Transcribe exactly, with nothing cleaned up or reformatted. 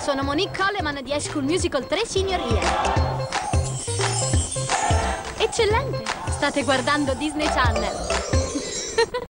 Sono Monique Coleman di High School Musical tre Senior Year. Eccellente! State guardando Disney Channel.